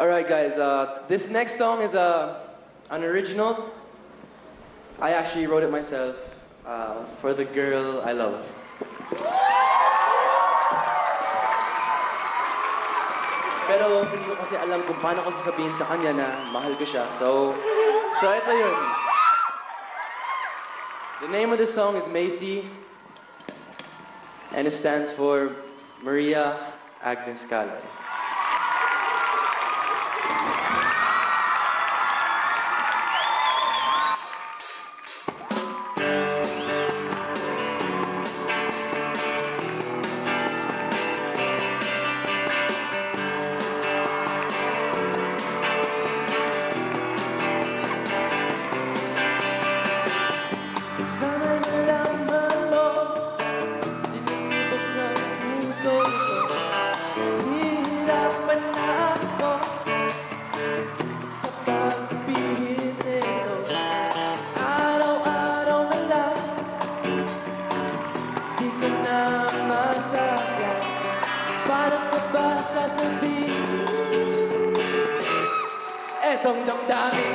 Alright guys, this next song is an original. I actually wrote it myself for the girl I love. Pero hindi ko kasi alam kung paano ko sasabihin sa kanya na mahal ko siya. So ito yun. The name of the song is MACY. And it stands for Maria Agnes Calay. Etong damdamin